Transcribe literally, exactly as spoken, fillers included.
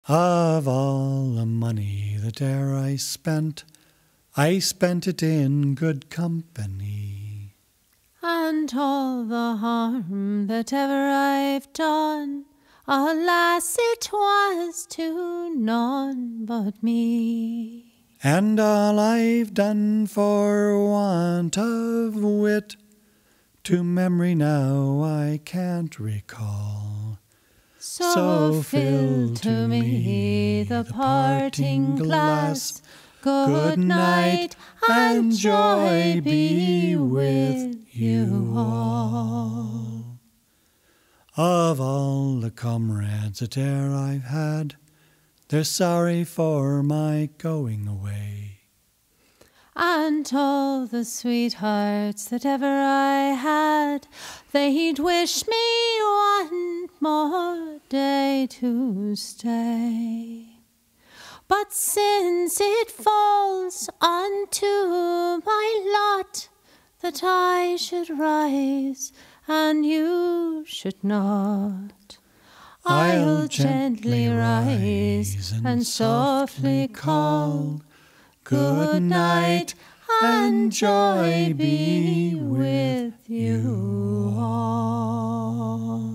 Of all the money that e'er I spent, I spent it in good company. And all the harm that ever I've done, alas, it was to none but me. And all I've done for want of wit, to memory now I can't recall. So, so fill to me the parting glass. Good night, and joy be with you all. Of all the comrades that e'er I've had, they're sorry for my going away. And all the sweethearts that ever I had, they'd wish me one more day to stay. But since it falls unto my lot that I should rise and you should not, I'll gently rise and softly call, good night, and joy be with you all.